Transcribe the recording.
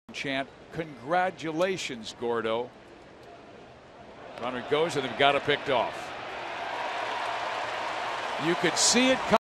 chant, congratulations, Gordo. Runner goes and they've got it picked off. You could see it coming.